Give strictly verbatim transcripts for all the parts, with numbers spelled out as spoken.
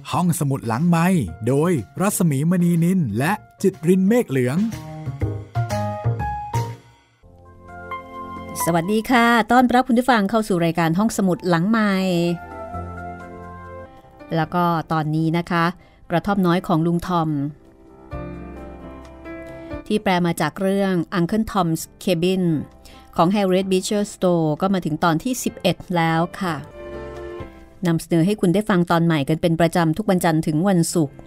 ห้องสมุดหลังไมค์โดยรัศมีมณีนินและจิตรินเมฆเหลืองสวัสดีค่ะต้อนรับคุณผู้ฟังเข้าสู่รายการห้องสมุดหลังไมค์แล้วก็ตอนนี้นะคะกระท่อมน้อยของลุงทอมที่แปลมาจากเรื่อง Uncle Tom's Cabin ของ Harriet Beecher Stowe ก็มาถึงตอนที่สิบเอ็ดแล้วค่ะนำเสนอให้คุณได้ฟังตอนใหม่กันเป็นประจำทุกวันจันทร์ถึงวันศุกร์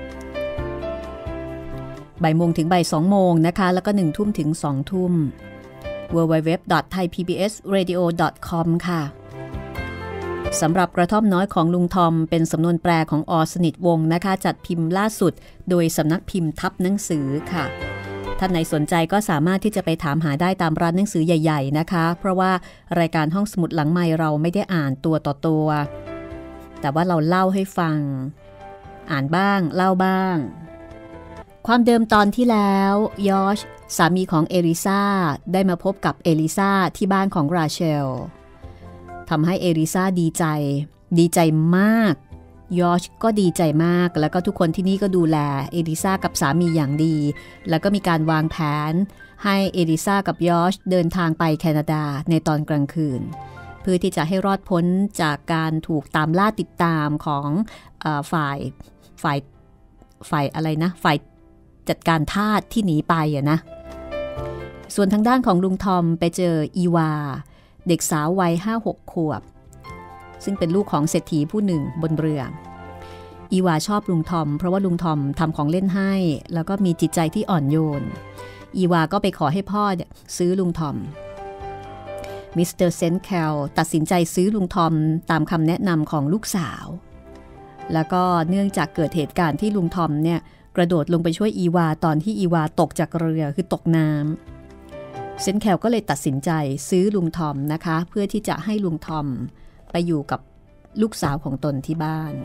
บ่ายโมงถึงบ่ายสองโมงนะคะแล้วก็หนึ่งทุ่มถึงสองทุ่ม ดับเบิลยู ดับเบิลยู ดับเบิลยู ดอท ไทย พี บี เอส เรดิโอ ดอท คอม ค่ะสำหรับกระท่อมน้อยของลุงทอมเป็นสำนวนแปลของอ.สนิทวงศ์นะคะจัดพิมพ์ล่าสุดโดยสำนักพิมพ์ทับหนังสือค่ะท่านไหนสนใจก็สามารถที่จะไปถามหาได้ตามร้านหนังสือใหญ่ๆนะคะเพราะว่ารายการห้องสมุดหลังไมค์เราไม่ได้อ่านตัวต่อตัวแต่ว่าเราเล่าให้ฟังอ่านบ้างเล่าบ้างความเดิมตอนที่แล้วยอชสามีของเอลิซาได้มาพบกับเอลิซาที่บ้านของราเชลทำให้เอลิซาดีใจดีใจมากยอชก็ดีใจมากแล้วก็ทุกคนที่นี่ก็ดูแลเอลิซากับสามีอย่างดีแล้วก็มีการวางแผนให้เอลิซากับยอชเดินทางไปแคนาดาในตอนกลางคืนเพื่อที่จะให้รอดพ้นจากการถูกตามล่าติดตามของเอ่อฝ่ายฝ่ายฝ่ายอะไรนะฝ่ายจัดการทาสที่หนีไปอะนะส่วนทางด้านของลุงทอมไปเจออีวาเด็กสาววัย ห้าหก ขวบซึ่งเป็นลูกของเศรษฐีผู้หนึ่งบนเรืออีวาชอบลุงทอมเพราะว่าลุงทอมทำของเล่นให้แล้วก็มีจิตใจที่อ่อนโยนอีวาก็ไปขอให้พ่อซื้อลุงทอมมิสเตอร์เซนต์แคลตัดสินใจซื้อลุงทอมตามคำแนะนำของลูกสาวแล้วก็เนื่องจากเกิดเหตุการณ์ที่ลุงทอมเนี่ยกระโดดลงไปช่วยอีวาตอนที่อีวาตกจากเรือคือตกน้ำเซนต์แคลก็เลยตัดสินใจซื้อลุงทอมนะคะเพื่อที่จะให้ลุงทอมไปอยู่กับลูกสาวของตนที่บ้าน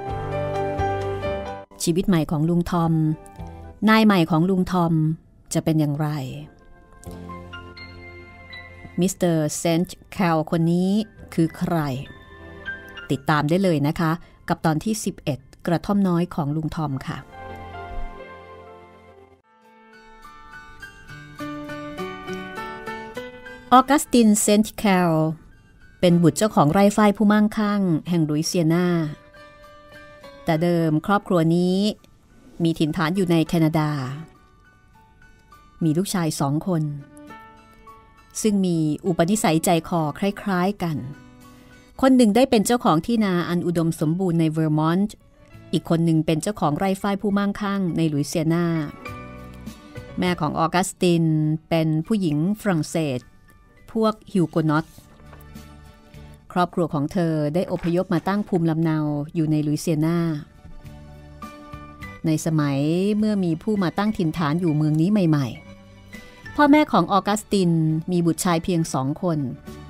ชีวิตใหม่ของลุงทอมนายใหม่ของลุงทอมจะเป็นอย่างไรมิสเตอร์เซนต์แคลคนนี้คือใครติดตามได้เลยนะคะกับตอนที่สิบเอ็ดกระท่อมน้อยของลุงทอมค่ะออกัสตินเซนต์แคลเป็นบุตรเจ้าของไร่ฝ้ายผู้มั่งคั่งแห่งลุยเซียนาแต่เดิมครอบครัวนี้มีถิ่นฐานอยู่ในแคนาดามีลูกชายสองคนซึ่งมีอุปนิสัยใจคอคล้ายๆกันคนหนึ่งได้เป็นเจ้าของที่นาอันอุดมสมบูรณ์ในเวอร์มอนต์อีกคนหนึ่งเป็นเจ้าของไร่ฝ้ายผู้มั่งคั่งในลุยเซียนาแม่ของออกัสตินเป็นผู้หญิงฝรั่งเศสพวกฮิวโกนอตครอบครัวของเธอได้อพยพมาตั้งภูมิลำเนาอยู่ในลุยเซียนาในสมัยเมื่อมีผู้มาตั้งถิ่นฐานอยู่เมืองนี้ใหม่ๆพ่อแม่ของออกัสตินมีบุตรชายเพียงสองคน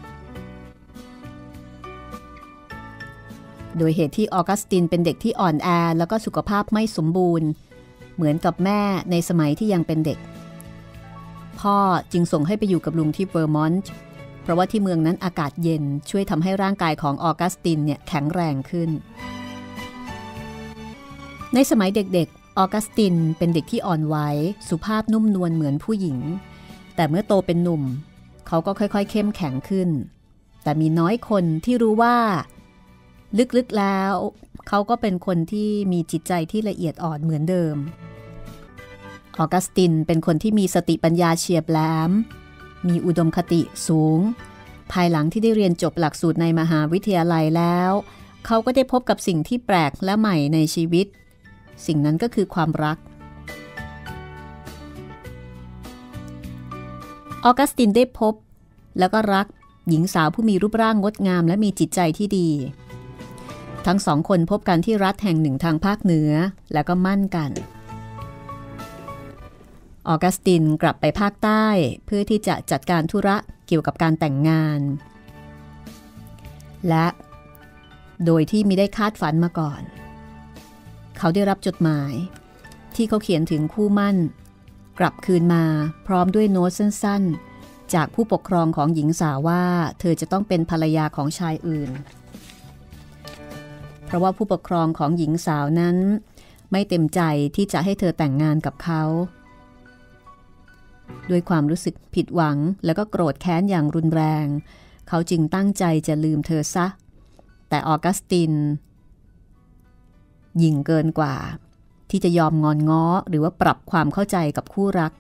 โดยเหตุที่ออกัสตินเป็นเด็กที่อ่อนแอแล้วก็สุขภาพไม่สมบูรณ์เหมือนกับแม่ในสมัยที่ยังเป็นเด็กพ่อจึงส่งให้ไปอยู่กับลุงที่เวอร์มอนต์เพราะว่าที่เมืองนั้นอากาศเย็นช่วยทำให้ร่างกายของออกัสตินเนี่ยแข็งแรงขึ้นในสมัยเด็กๆออกัสตินเป็นเด็กที่อ่อนไหวสุภาพนุ่มนวลเหมือนผู้หญิงแต่เมื่อโตเป็นหนุ่มเขาก็ค่อยๆเข้มแข็งขึ้นแต่มีน้อยคนที่รู้ว่าลึกๆแล้วเขาก็เป็นคนที่มีจิตใจที่ละเอียดอ่อนเหมือนเดิมออกัสตินเป็นคนที่มีสติปัญญาเฉียบแหลมมีอุดมคติสูงภายหลังที่ได้เรียนจบหลักสูตรในมหาวิทยาลัยแล้วเขาก็ได้พบกับสิ่งที่แปลกและใหม่ในชีวิตสิ่งนั้นก็คือความรักออกัสตินได้พบแล้วก็รักหญิงสาวผู้มีรูปร่างงดงามและมีจิตใจที่ดีทั้งสองคนพบกันที่รัฐแห่งหนึ่งทางภาคเหนือแล้วก็มั่นกันออกัสตินกลับไปภาคใต้เพื่อที่จะจัดการธุระเกี่ยวกับการแต่งงานและโดยที่มิได้คาดฝันมาก่อนเขาได้รับจดหมายที่เขาเขียนถึงคู่มั่นกลับคืนมาพร้อมด้วยโน้ตสั้นๆจากผู้ปกครองของหญิงสาวว่าเธอจะต้องเป็นภรรยาของชายอื่นเพราะว่าผู้ปกครองของหญิงสาวนั้นไม่เต็มใจที่จะให้เธอแต่งงานกับเขาด้วยความรู้สึกผิดหวังแล้วก็โกรธแค้นอย่างรุนแรงเขาจึงตั้งใจจะลืมเธอซะแต่ออกัสตินยิ่งเกินกว่าที่จะยอมงอนง้อหรือว่าปรับความเข้าใจกับคู่รัก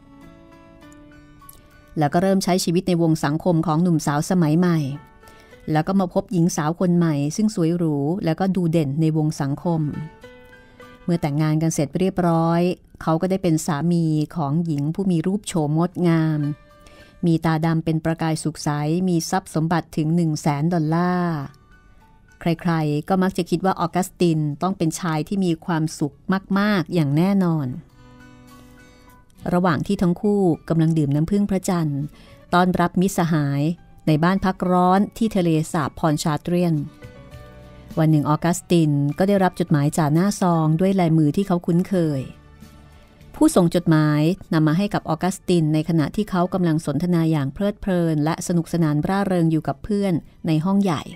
แล้วก็เริ่มใช้ชีวิตในวงสังคมของหนุ่มสาวสมัยใหม่แล้วก็มาพบหญิงสาวคนใหม่ซึ่งสวยหรูแล้วก็ดูเด่นในวงสังคมเมื่อแต่งงานกันเสร็จเรียบร้อยเขาก็ได้เป็นสามีของหญิงผู้มีรูปโฉมงดงามมีตาดำเป็นประกายสุขใสมีทรัพย์สมบัติถึงหนึ่งแสนดอลลาร์ใครๆก็มักจะคิดว่าออกัสตินต้องเป็นชายที่มีความสุขมากๆอย่างแน่นอนระหว่างที่ทั้งคู่กำลังดื่มน้ำผึ้งพระจันทร์ต้อนรับมิตรสหายในบ้านพักร้อนที่ทะเลสาบพอนชาเตรียนวันหนึ่งออกัสตินก็ได้รับจดหมายจากหน้าซองด้วยลายมือที่เขาคุ้นเคยผู้ส่งจดหมายนำมาให้กับออกัสตินในขณะที่เขากำลังสนทนาอย่างเพลิดเพลินและสนุกสนานร่าเริงอยู่กับเพื่อนในห้องใหญ่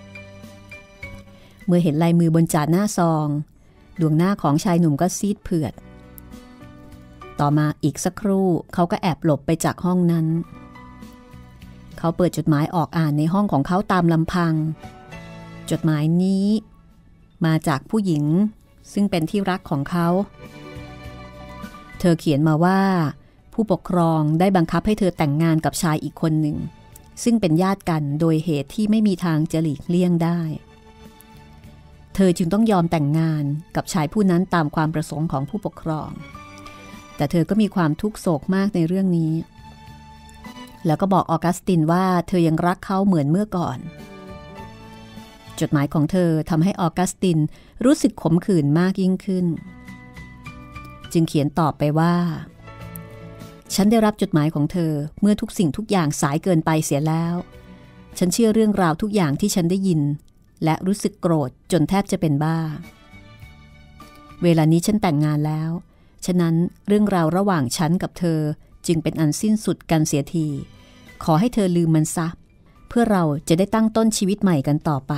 เมื่อเห็นลายมือบนจาดหน้าซองดวงหน้าของชายหนุ่มก็ซีดเผือดต่อมาอีกสักครู่เขาก็แอบหลบไปจากห้องนั้นเขาเปิดจดหมายออกอ่านในห้องของเขาตามลำพังจดหมายนี้มาจากผู้หญิงซึ่งเป็นที่รักของเขาเธอเขียนมาว่าผู้ปกครองได้บังคับให้เธอแต่งงานกับชายอีกคนหนึ่งซึ่งเป็นญาติกันโดยเหตุที่ไม่มีทางจะหลีกเลี่ยงได้เธอจึงต้องยอมแต่งงานกับชายผู้นั้นตามความประสงค์ของผู้ปกครองแต่เธอก็มีความทุกข์โศกมากในเรื่องนี้แล้วก็บอกออกัสตินว่าเธอยังรักเขาเหมือนเมื่อก่อนจดหมายของเธอทำให้ออกัสตินรู้สึกขมขื่นมากยิ่งขึ้นจึงเขียนตอบไปว่าฉันได้รับจดหมายของเธอเมื่อทุกสิ่งทุกอย่างสายเกินไปเสียแล้วฉันเชื่อเรื่องราวทุกอย่างที่ฉันได้ยินและรู้สึกโกรธจนแทบจะเป็นบ้าเวลานี้ฉันแต่งงานแล้วฉะนั้นเรื่องราวระหว่างฉันกับเธอจึงเป็นอันสิ้นสุดกันเสียทีขอให้เธอลืมมันซะเพื่อเราจะได้ตั้งต้นชีวิตใหม่กันต่อไป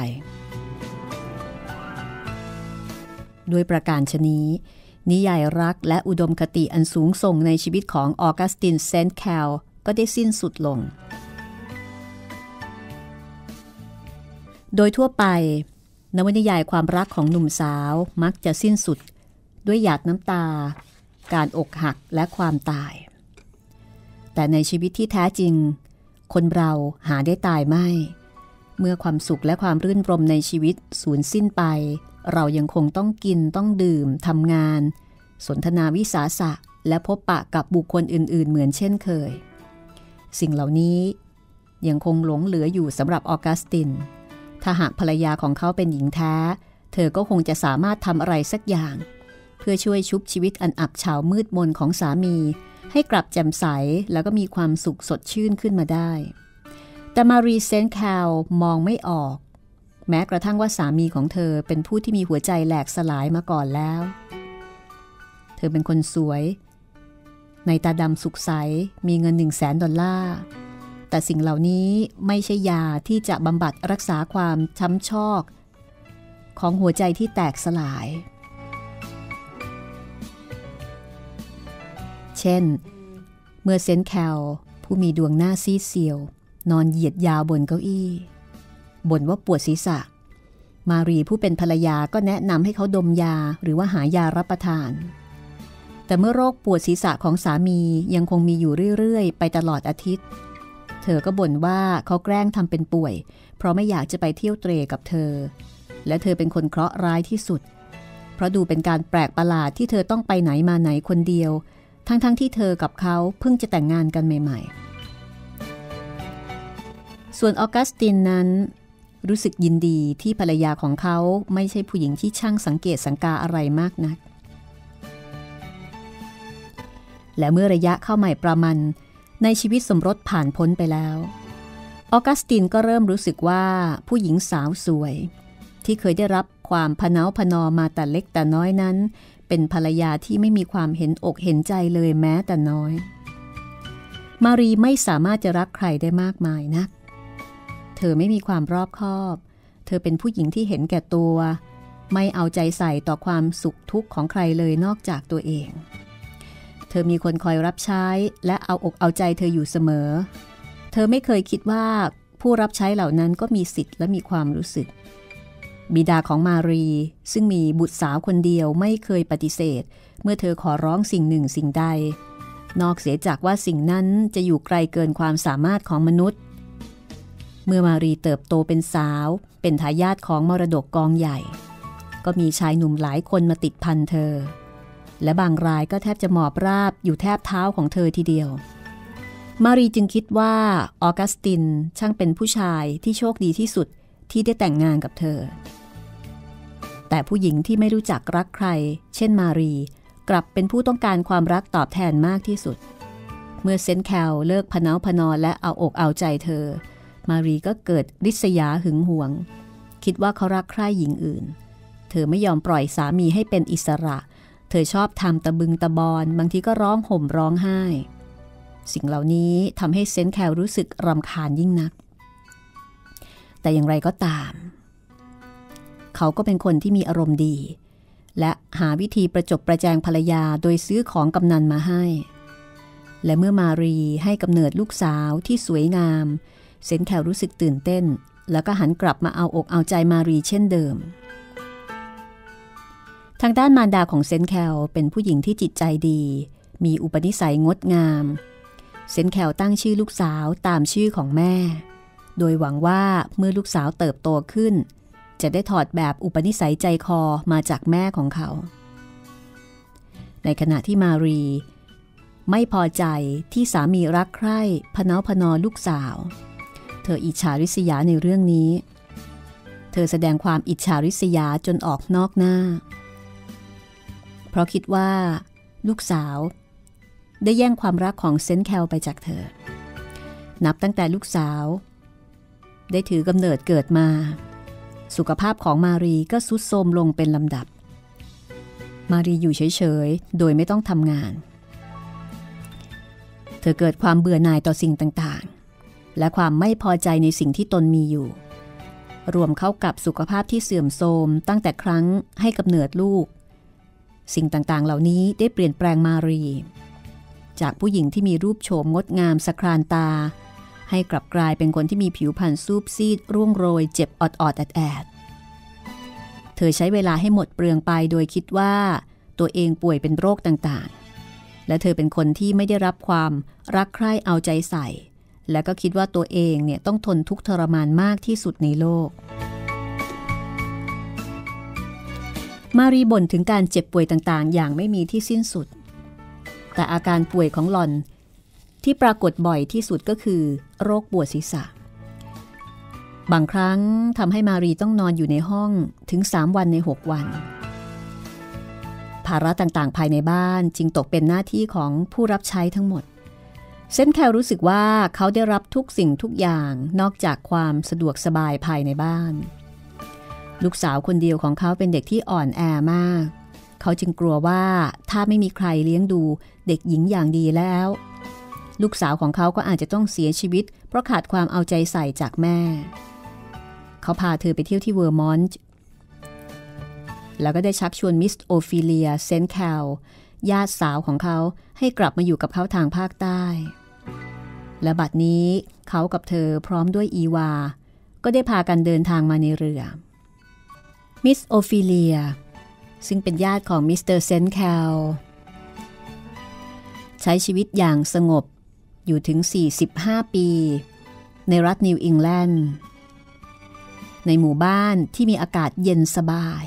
ด้วยประการฉนี้นิยายรักและอุดมคติอันสูงส่งในชีวิตของออกัสตินเซนต์แคลก็ได้สิ้นสุดลงโดยทั่วไปนวนิยายความรักของหนุ่มสาวมักจะสิ้นสุดด้วยหยาดน้ำตาการอกหักและความตายแต่ในชีวิตที่แท้จริงคนเราหาได้ตายไม่เมื่อความสุขและความรื่นรมในชีวิตสูญสิ้นไปเรายังคงต้องกินต้องดื่มทำงานสนทนาวิสาสะและพบปะกับบุคคลอื่นๆเหมือนเช่นเคยสิ่งเหล่านี้ยังคงหลงเหลืออยู่สำหรับออกัสตินถ้าหากภรรยาของเขาเป็นหญิงแท้เธอก็คงจะสามารถทำอะไรสักอย่างเพื่อช่วยชุบชีวิตอันอับเฉามืดมนของสามีให้กลับแจ่มใสแล้วก็มีความสุขสดชื่นขึ้นมาได้แต่มารีเซนต์แคลมองไม่ออกแม้กระทั่งว่าสามีของเธอเป็นผู้ที่มีหัวใจแหลกสลายมาก่อนแล้วเธอเป็นคนสวยในตาดำสุขใสมีเงินหนึ่งแสนดอลลาร์แต่สิ่งเหล่านี้ไม่ใช่ยาที่จะบำบัดรักษาความช้ำชอกของหัวใจที่แตกสลายเช่นเมื่อเซนต์แคลผู้มีดวงหน้าซีดเซียวนอนเหยียดยาวบนเก้าอี้บ่นว่าปวดศีรษะมารีผู้เป็นภรรยาก็แนะนำให้เขาดมยาหรือว่าหายารับประทานแต่เมื่อโรคปวดศีรษะของสามียังคงมีอยู่เรื่อยๆไปตลอดอาทิตย์เธอก็บ่นว่าเขาแกล้งทำเป็นป่วยเพราะไม่อยากจะไปเที่ยวเตร่กับเธอและเธอเป็นคนเคราะห์ร้ายที่สุดเพราะดูเป็นการแปลกประหลาดที่เธอต้องไปไหนมาไหนคนเดียวทั้งๆ ท, ที่เธอกับเขาเพิ่งจะแต่งงานกันใหม่ๆส่วนออกัสตินนั้นรู้สึกยินดีที่ภรรยาของเขาไม่ใช่ผู้หญิงที่ช่างสังเกตสังกาอะไรมากนักและเมื่อระยะเข้าใหม่ประมันในชีวิตสมรสผ่านพ้นไปแล้วออกัสตินก็เริ่มรู้สึกว่าผู้หญิงสาวสวยที่เคยได้รับความพเนาพนอมาแต่เล็กแต่น้อยนั้นเป็นภรรยาที่ไม่มีความเห็นอกเห็นใจเลยแม้แต่น้อยมารีไม่สามารถจะรักใครได้มากมายนักเธอไม่มีความรอบคอบเธอเป็นผู้หญิงที่เห็นแก่ตัวไม่เอาใจใส่ต่อความสุขทุกข์ของใครเลยนอกจากตัวเองเธอมีคนคอยรับใช้และเอาอกเอาใจเธออยู่เสมอเธอไม่เคยคิดว่าผู้รับใช้เหล่านั้นก็มีสิทธิ์และมีความรู้สึกบิดาของมารีซึ่งมีบุตรสาวคนเดียวไม่เคยปฏิเสธเมื่อเธอขอร้องสิ่งหนึ่งสิ่งใดนอกเสียจากว่าสิ่งนั้นจะอยู่ไกลเกินความสามารถของมนุษย์เมื่อมารีเติบโตเป็นสาวเป็นทายาทของมรดกกองใหญ่ก็มีชายหนุ่มหลายคนมาติดพันเธอและบางรายก็แทบจะหมอบราบอยู่แทบเท้าของเธอทีเดียวมารีจึงคิดว่าออกัสตินช่างเป็นผู้ชายที่โชคดีที่สุดที่ได้แต่งงานกับเธอแต่ผู้หญิงที่ไม่รู้จักรักใครเช่นมารีกลับเป็นผู้ต้องการความรักตอบแทนมากที่สุดเมื่อเซนต์แคลเลิกพะเนาพะนอและเอาอกเอาใจเธอมารีก็เกิดริษยาหึงหวงคิดว่าเขารักใคร่หญิงอื่นเธอไม่ยอมปล่อยสามีให้เป็นอิสระเธอชอบทำตะบึงตะบอนบางทีก็ร้องห่มร้องไห้สิ่งเหล่านี้ทำให้เซนต์แคลรู้สึกรำคาญยิ่งนักแต่อย่างไรก็ตามเขาก็เป็นคนที่มีอารมณ์ดีและหาวิธีประจบประแจงภรรยาโดยซื้อของกำนันมาให้และเมื่อมารีให้กำเนิดลูกสาวที่สวยงามเซนต์แคลรู้สึกตื่นเต้นแล้วก็หันกลับมาเอาอกเอาใจมารีเช่นเดิมทางด้านมารดาของเซนต์แคลเป็นผู้หญิงที่จิตใจดีมีอุปนิสัยงดงามเซนต์แคลตั้งชื่อลูกสาวตามชื่อของแม่โดยหวังว่าเมื่อลูกสาวเติบโตขึ้นจะได้ถอดแบบอุปนิสัยใจคอมาจากแม่ของเขาในขณะที่มารีไม่พอใจที่สามีรักใคร่พะเนาพะนอลูกสาวเธออิจฉาริษยาในเรื่องนี้เธอแสดงความอิจฉาริษยาจนออกนอกหน้าเพราะคิดว่าลูกสาวได้แย่งความรักของเซนต์แคลไปจากเธอนับตั้งแต่ลูกสาวได้ถือกำเนิดเกิดมาสุขภาพของมารีก็ทรุดโทรมลงเป็นลำดับมารีอยู่เฉยๆโดยไม่ต้องทำงานเธอเกิดความเบื่อหน่ายต่อสิ่งต่างๆและความไม่พอใจในสิ่งที่ตนมีอยู่รวมเข้ากับสุขภาพที่เสื่อมโทรมตั้งแต่ครั้งให้กำเนิดลูกสิ่งต่างๆเหล่านี้ได้เปลี่ยนแปลงมารีจากผู้หญิงที่มีรูปโฉมงดงามสะครานตาให้กลับกลายเป็นคนที่มีผิวพรรณซูบซีดร่วงโรยเจ็บออดๆแอดๆเธอใช้เวลาให้หมดเปลืองไปโดยคิดว่าตัวเองป่วยเป็นโรคต่างๆและเธอเป็นคนที่ไม่ได้รับความรักใคร่เอาใจใส่และก็คิดว่าตัวเองเนี่ยต้องทนทุกข์ทรมานมากที่สุดในโลกมารีบ่นถึงการเจ็บป่วยต่างๆอย่างไม่มีที่สิ้นสุดแต่อาการป่วยของหล่อนที่ปรากฏบ่อยที่สุดก็คือโรคปวดศีรษะบางครั้งทำให้มารีต้องนอนอยู่ในห้องถึงสามวันในหกวันภาระต่างๆภายในบ้านจึงตกเป็นหน้าที่ของผู้รับใช้ทั้งหมดเซนต์แคลรู้สึกว่าเขาได้รับทุกสิ่งทุกอย่างนอกจากความสะดวกสบายภายในบ้านลูกสาวคนเดียวของเขาเป็นเด็กที่อ่อนแอมากเขาจึงกลัวว่าถ้าไม่มีใครเลี้ยงดูเด็กหญิงอย่างดีแล้วลูกสาวของเขาก็อาจจะต้องเสียชีวิตเพราะขาดความเอาใจใส่จากแม่เขาพาเธอไปเที่ยวที่เวอร์มอนต์แล้วก็ได้ชักชวนมิสโอฟิเลียเซนต์แคลญาติสาวของเขาให้กลับมาอยู่กับเขาทางภาคใต้และบัดนี้เขากับเธอพร้อมด้วยอีวาก็ได้พากันเดินทางมาในเรือมิสโอฟิเลียซึ่งเป็นญาติของมิสเตอร์เซนต์แคลใช้ชีวิตอย่างสงบอยู่ถึงสี่สิบห้าปีในรัฐนิวอิงแลนด์ในหมู่บ้านที่มีอากาศเย็นสบาย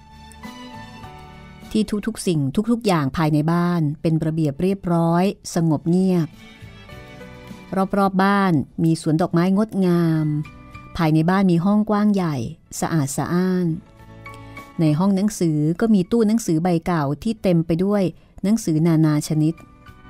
ที่ทุกๆสิ่งทุกๆอย่างภายในบ้านเป็นระเบียบเรียบร้อยสงบเงียบรอบๆบ้านมีสวนดอกไม้งดงามภายในบ้านมีห้องกว้างใหญ่สะอาดสะอ้านในห้องหนังสือก็มีตู้หนังสือใบเก่าที่เต็มไปด้วยหนังสือนานาชนิด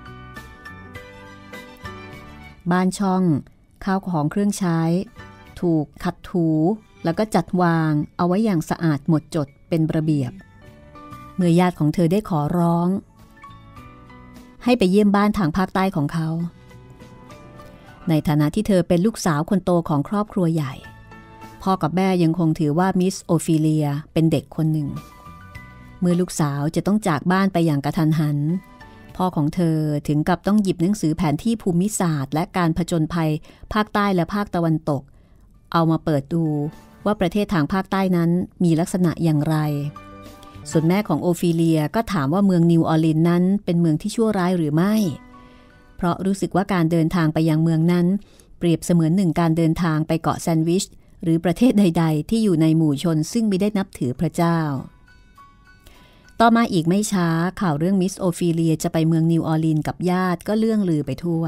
บ้านช่องข้าวของเครื่องใช้ถูกขัดถูแล้วก็จัดวางเอาไว้อย่างสะอาดหมดจดเป็นระเบียบเมื่อญาติของเธอได้ขอร้องให้ไปเยี่ยมบ้านทางภาคใต้ของเขาในฐานะที่เธอเป็นลูกสาวคนโตของครอบครัวใหญ่พ่อกับแม่ยังคงถือว่ามิสโอฟิเลียเป็นเด็กคนหนึ่งเมื่อลูกสาวจะต้องจากบ้านไปอย่างกระทันหันพ่อของเธอถึงกับต้องหยิบหนังสือแผนที่ภูมิศาสตร์และการผจญภัยภาคใต้และภาคตะวันตกเอามาเปิดดูว่าประเทศทางภาคใต้นั้นมีลักษณะอย่างไรส่วนแม่ของโอฟิเลียก็ถามว่าเมืองนิวออร์ลีนส์นั้นเป็นเมืองที่ชั่วร้ายหรือไม่เพราะรู้สึกว่าการเดินทางไปยังเมืองนั้นเปรียบเสมือนหนึ่งการเดินทางไปเกาะแซนด์วิชหรือประเทศใดๆที่อยู่ในหมู่ชนซึ่งไม่ได้นับถือพระเจ้าต่อมาอีกไม่ช้าข่าวเรื่องมิสโอฟิเลียจะไปเมืองนิวออร์ลีนส์กับญาติก็เลื่องลือไปทั่ว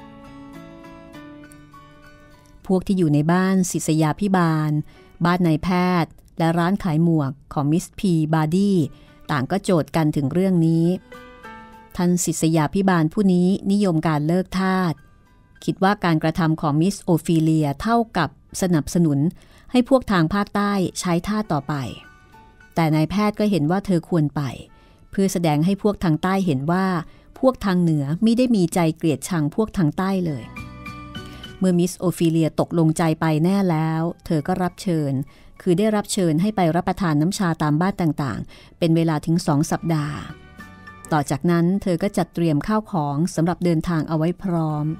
พวกที่อยู่ในบ้านศิษยาภิบาลบ้านนายแพทย์และร้านขายหมวกของมิสพีบาร์ดี้ต่างก็โจทย์กันถึงเรื่องนี้ท่านศิษยาภิบาลผู้นี้นิยมการเลิกทาสคิดว่าการกระทำของมิสโอฟิเลียเท่ากับสนับสนุนให้พวกทางภาคใต้ใช้ทาสต่อไปแต่นายแพทย์ก็เห็นว่าเธอควรไปเพื่อแสดงให้พวกทางใต้เห็นว่าพวกทางเหนือไม่ได้มีใจเกลียดชังพวกทางใต้เลยเมื่อมิสโอฟิเลียตกลงใจไปแน่แล้วเธอก็รับเชิญคือได้รับเชิญให้ไปรับประทานน้ำชาตามบ้านต่างๆเป็นเวลาถึงสองสัปดาห์ต่อจากนั้นเธอก็จัดเตรียมข้าวของสำหรับเดินทางเอาไว้พร้อม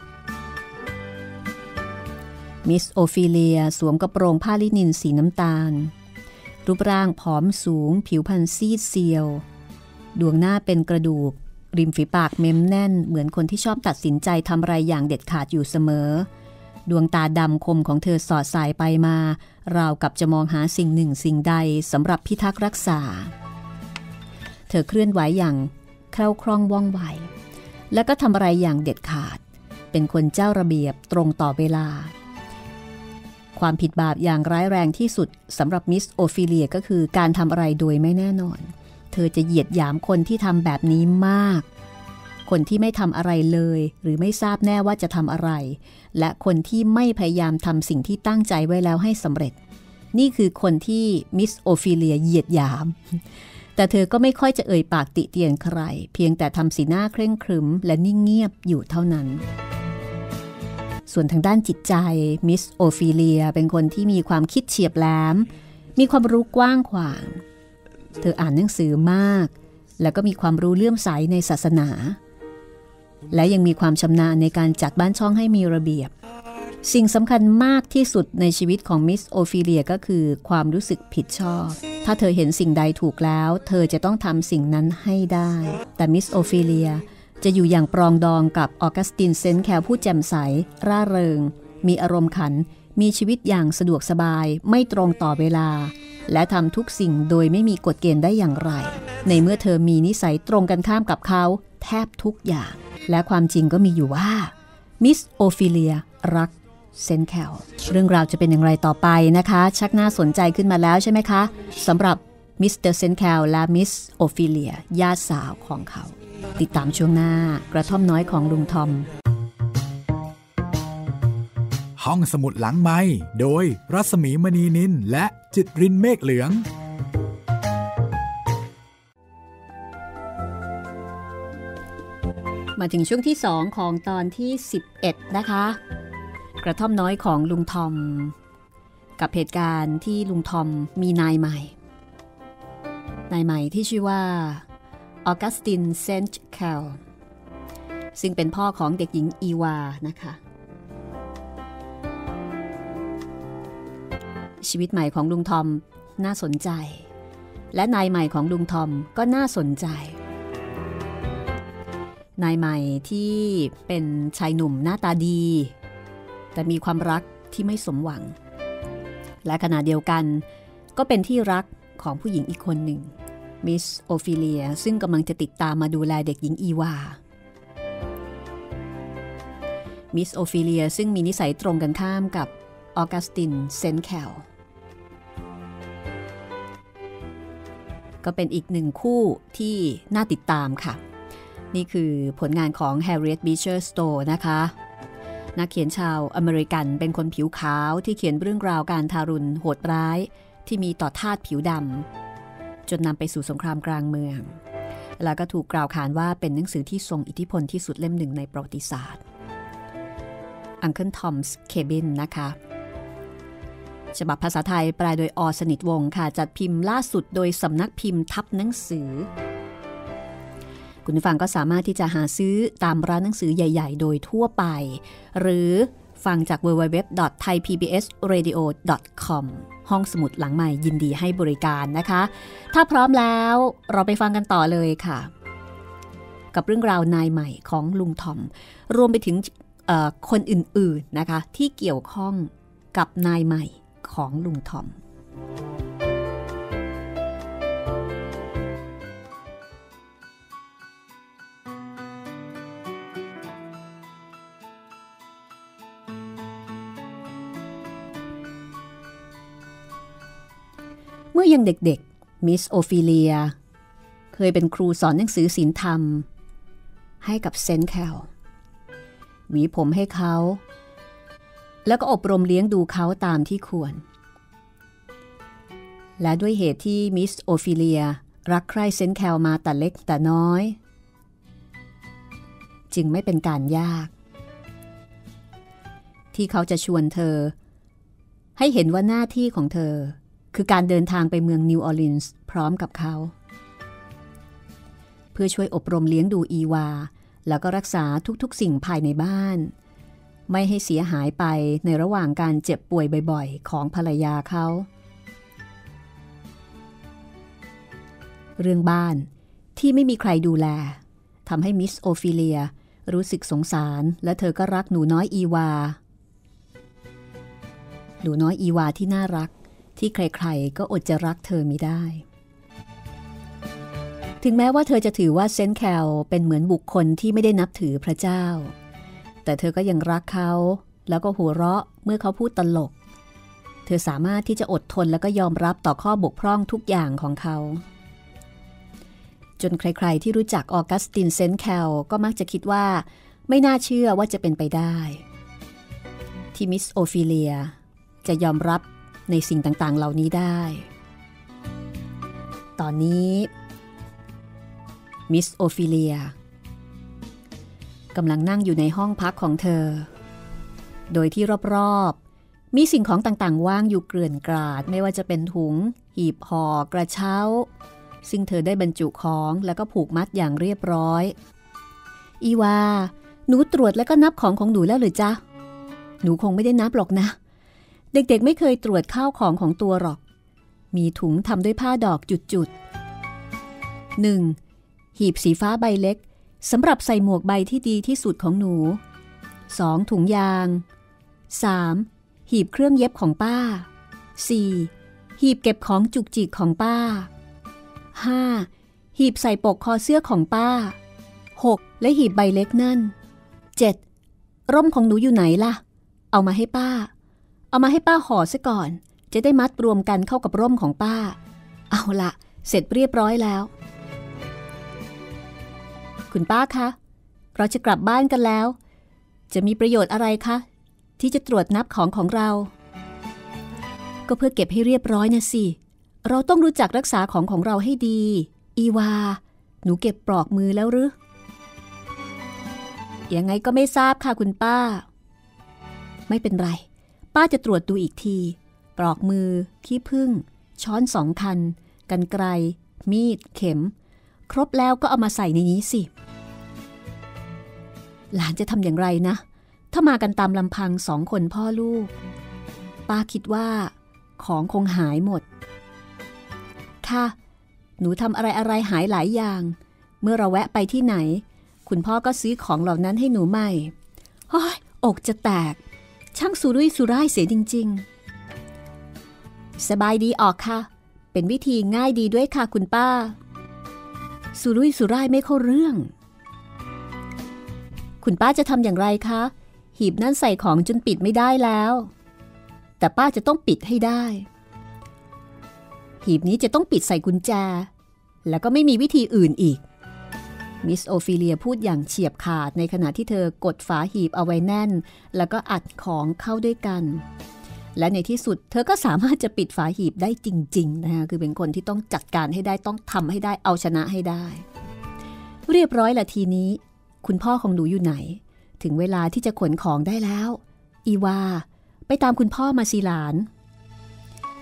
มิสโอฟิเลียสวมกระโปรงผ้าลินินสีน้ำตาลรูปร่างผอมสูงผิวพรรณซีดเซียวดวงหน้าเป็นกระดูกริมฝีปากเม้มแน่นเหมือนคนที่ชอบตัดสินใจทำอะไรอย่างเด็ดขาดอยู่เสมอดวงตาดำคมของเธอสอดสายไปมาราวกับจะมองหาสิ่งหนึ่งสิ่งใดสำหรับพิทักษ์รักษาเธอเคลื่อนไหวอย่างคล่องคล่องว่องไวและก็ทำอะไรอย่างเด็ดขาดเป็นคนเจ้าระเบียบตรงต่อเวลาความผิดบาปอย่างร้ายแรงที่สุดสำหรับมิสโอฟิเลียก็คือการทำอะไรโดยไม่แน่นอนเธอจะเหยียดหยามคนที่ทำแบบนี้มากคนที่ไม่ทำอะไรเลยหรือไม่ทราบแน่ว่าจะทำอะไรและคนที่ไม่พยายามทำสิ่งที่ตั้งใจไว้แล้วให้สำเร็จนี่คือคนที่มิสโอฟิเลียเหยียดหยามแต่เธอก็ไม่ค่อยจะเอ่ยปากติเตียนใครเพียงแต่ทำสีหน้าเคร่งครึมและนิ่งเงียบอยู่เท่านั้นส่วนทางด้านจิตใจมิสโอฟิเลียเป็นคนที่มีความคิดเฉียบแหลมมีความรู้กว้างขวางเธออ่านหนังสือมากแล้วก็มีความรู้เลื่อมใสในศาสนาและยังมีความชำนาญในการจัดบ้านช่องให้มีระเบียบสิ่งสำคัญมากที่สุดในชีวิตของมิสโอฟิเลียก็คือความรู้สึกผิดชอบถ้าเธอเห็นสิ่งใดถูกแล้วเธอจะต้องทำสิ่งนั้นให้ได้แต่มิสโอฟิเลียจะอยู่อย่างปรองดองกับออกัสตินเซนต์แคลผู้แจ่มใสร่าเริงมีอารมณ์ขันมีชีวิตอย่างสะดวกสบายไม่ตรงต่อเวลาและทำทุกสิ่งโดยไม่มีกฎเกณฑ์ได้อย่างไรในเมื่อเธอมีนิสัยตรงกันข้ามกับเขาแทบทุกอย่างและความจริงก็มีอยู่ว่ามิสโอฟิเลียรักเซนต์แคลเรื่องราวจะเป็นอย่างไรต่อไปนะคะชักน่าสนใจขึ้นมาแล้วใช่ไหมคะสำหรับมิสเตอร์เซนต์แคลและมิสโอฟิเลียญาติสาวของเขาติดตามช่วงหน้ากระท่อมน้อยของลุงทอมห้องสมุดหลังไมค์โดยรัศมีมณีนินและจิตรินเมฆเหลืองมาถึงช่วงที่สองของตอนที่สิบเอ็ดนะคะกระท่อมน้อยของลุงทอมกับเหตุการณ์ที่ลุงทอมมีนายใหม่นายใหม่ที่ชื่อว่าออกัสตินเซนต์แคลซึ่งเป็นพ่อของเด็กหญิงอีวานะคะชีวิตใหม่ของลุงทอมน่าสนใจและนายใหม่ของลุงทอมก็น่าสนใจนายใหม่ที่เป็นชายหนุ่มหน้าตาดีแต่มีความรักที่ไม่สมหวังและขณะเดียวกันก็เป็นที่รักของผู้หญิงอีกคนหนึ่งมิสโอฟิเลียซึ่งกำลังจะติดตามมาดูแลเด็กหญิงอีวามิสโอฟิเลียซึ่งมีนิสัยตรงกันข้ามกับออกัสตินเซนต์แคลก็เป็นอีกหนึ่งคู่ที่น่าติดตามค่ะนี่คือผลงานของ Harriet Beecher Stowe นะคะนักเขียนชาวอเมริกันเป็นคนผิวขาวที่เขียนเรื่องราวการทารุณโหดร้ายที่มีต่อทาสผิวดำจนนำไปสู่สงครามกลางเมืองแล้วก็ถูกกล่าวขานว่าเป็นหนังสือที่ทรงอิทธิพลที่สุดเล่มหนึ่งในประวัติศาสตร์ Uncle Tom's Cabin นะคะฉบับภาษาไทยแปลโดยอ.สนิทวงศ์ค่ะจัดพิมพ์ล่าสุดโดยสำนักพิมพ์ทับหนังสือคุณผู้ฟังก็สามารถที่จะหาซื้อตามร้านหนังสือใหญ่ๆโดยทั่วไปหรือฟังจาก ดับเบิลยู ดับเบิลยู ดับเบิลยู ดอท ไทย พี บี เอส เรดิโอ ดอท คอม ห้องสมุดหลังใหม่ยินดีให้บริการนะคะถ้าพร้อมแล้วเราไปฟังกันต่อเลยค่ะกับเรื่องราวนายใหม่ของลุงทอมรวมไปถึงคนอื่นๆนะคะที่เกี่ยวข้องกับนายใหม่ของลุงทอมเมื่อยังเด็กๆมิสโอฟิเลียเคยเป็นครูสอนหนังสือศีลธรรมให้กับเซนต์แคลหวีผมให้เขาแล้วก็อบรมเลี้ยงดูเขาตามที่ควรและด้วยเหตุที่มิสโอฟิเลียรักใคร่เซนต์แคลมาแต่เล็กแต่น้อยจึงไม่เป็นการยากที่เขาจะชวนเธอให้เห็นว่าหน้าที่ของเธอคือการเดินทางไปเมืองนิวออร์ลีนส์พร้อมกับเขาเพื่อช่วยอบรมเลี้ยงดูอีวาแล้วก็รักษาทุกๆสิ่งภายในบ้านไม่ให้เสียหายไปในระหว่างการเจ็บป่วยบ่อยๆของภรรยาเขาเรื่องบ้านที่ไม่มีใครดูแลทำให้มิสโอฟิเลียรู้สึกสงสารและเธอก็รักหนูน้อยอีวาหนูน้อยอีวาที่น่ารักที่ใครๆก็อดจะรักเธอมิได้ถึงแม้ว่าเธอจะถือว่าเซนต์แคลเป็นเหมือนบุคคลที่ไม่ได้นับถือพระเจ้าแต่เธอก็ยังรักเขาแล้วก็หัวเราะเมื่อเขาพูดตลกเธอสามารถที่จะอดทนแล้วก็ยอมรับต่อข้อบกพร่องทุกอย่างของเขาจนใครๆที่รู้จักออกัสตินเซนต์แคลก็มักจะคิดว่าไม่น่าเชื่อว่าจะเป็นไปได้ที่มิสโอฟิเลียจะยอมรับในสิ่งต่างๆเหล่านี้ได้ตอนนี้มิสโอฟิเลียกำลังนั่งอยู่ในห้องพักของเธอโดยที่รอบๆมีสิ่งของต่างๆว่างอยู่เกลื่อนกราดไม่ว่าจะเป็นถุงหีบห่อกระเช้าซึ่งเธอได้บรรจุของแล้วก็ผูกมัดอย่างเรียบร้อยอีวาหนูตรวจแล้วก็นับของของหนูแล้วหรือจ๊ะหนูคงไม่ได้นับหรอกนะเด็กๆไม่เคยตรวจข้าวของของตัวหรอกมีถุงทำด้วยผ้าดอกจุดๆ หนึ่ง. หีบสีฟ้าใบเล็กสำหรับใส่หมวกใบที่ดีที่สุดของหนู สอง. ถุงยาง สาม. หีบเครื่องเย็บของป้า สี่. หีบเก็บของจุกจิกของป้า ห้า. หีบใส่ปกคอเสื้อของป้า หก. และหีบใบเล็กนั่น เจ็ด. ร่มของหนูอยู่ไหนล่ะเอามาให้ป้าเอามาให้ป้าห่อซะก่อนจะได้มัดรวมกันเข้ากับร่มของป้าเอาละเสร็จเรียบร้อยแล้วคุณป้าคะเราจะกลับบ้านกันแล้วจะมีประโยชน์อะไรคะที่จะตรวจนับของของเราก็เพื่อเก็บให้เรียบร้อยนะสิเราต้องรู้จักรักษาของของเราให้ดีอีวาหนูเก็บปลอกมือแล้วหรือยังไงก็ไม่ทราบค่ะคุณป้าไม่เป็นไรป้าจะตรวจดูอีกทีปลอกมือขี้ผึ้งช้อนสองคันกรรไกรมีดเข็มครบแล้วก็เอามาใส่ในนี้สิหลานจะทำอย่างไรนะถ้ามากันตามลำพังสองคนพ่อลูกป้าคิดว่าของคงหายหมดค่ะหนูทำอะไรอะไรหายหลายอย่างเมื่อเราแวะไปที่ไหนคุณพ่อก็ซื้อของเหล่านั้นให้หนูใหม่โอ้ยอกจะแตกช่างสุรุ่ยสุร่ายเสียจริงๆสบายดีออกค่ะเป็นวิธีง่ายดีด้วยค่ะคุณป้าสุรุ่ยสุร่ายไม่เข้าเรื่องคุณป้าจะทำอย่างไรคะหีบนั่นใส่ของจนปิดไม่ได้แล้วแต่ป้าจะต้องปิดให้ได้หีบนี้จะต้องปิดใส่กุญแจแล้วก็ไม่มีวิธีอื่นอีกมิสโอฟิเลียพูดอย่างเฉียบขาดในขณะที่เธอกดฝาหีบเอาไว้แน่นแล้วก็อัดของเข้าด้วยกันและในที่สุดเธอก็สามารถจะปิดฝาหีบได้จริงๆนะคะคือเป็นคนที่ต้องจัดการให้ได้ต้องทำให้ได้เอาชนะให้ได้เรียบร้อยละทีนี้คุณพ่อของหนูอยู่ไหนถึงเวลาที่จะขนของได้แล้วอีวาไปตามคุณพ่อมาสิหลาน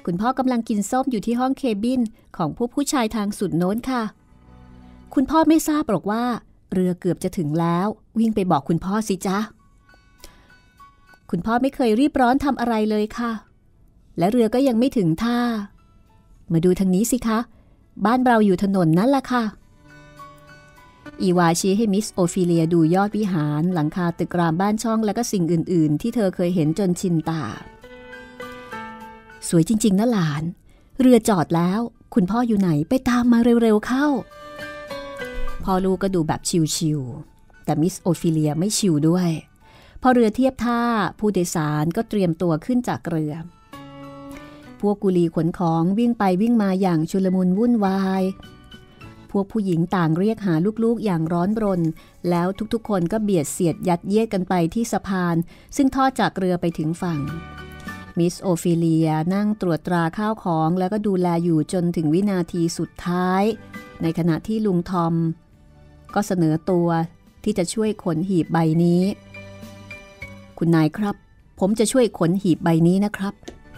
คุณพ่อกำลังกินส้มอยู่ที่ห้องเคบินของผู้ผู้ชายทางสุดโน้นค่ะคุณพ่อไม่ทราบหรอกว่าเรือเกือบจะถึงแล้ววิ่งไปบอกคุณพ่อสิจ๊ะคุณพ่อไม่เคยรีบร้อนทำอะไรเลยค่ะและเรือก็ยังไม่ถึงท่ามาดูทางนี้สิคะบ้านเราอยู่ถนนนั่นแหละค่ะอีวาชี้ให้มิสโอฟิเลียดูยอดวิหารหลังคาตึกรามบ้านช่องและก็สิ่งอื่นๆที่เธอเคยเห็นจนชินตาสวยจริงๆนะหลานเรือจอดแล้วคุณพ่ออยู่ไหนไปตามมาเร็วๆเข้าพ่อลูกก็ดูแบบชิวๆแต่มิสโอฟิเลียไม่ชิวด้วยพอเรือเทียบท่าผู้โดยสารก็เตรียมตัวขึ้นจากเรือพวกกุลีขนของวิ่งไปวิ่งมาอย่างชุลมุนวุ่นวายพวกผู้หญิงต่างเรียกหาลูกๆอย่างร้อนรนแล้วทุกๆคนก็เบียดเสียดยัดเยียดกันไปที่สะพานซึ่งทอดจากเรือไปถึงฝั่งมิสโอฟิเลียนั่งตรวจตราข้าวของแล้วก็ดูแลอยู่จนถึงวินาทีสุดท้ายในขณะที่ลุงทอมก็เสนอตัวที่จะช่วยขนหีบใบนี้คุณนายครับผมจะช่วยขนหีบใบนี้นะครับ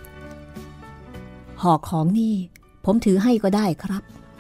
ห่อของนี่ผมถือให้ก็ได้ครับ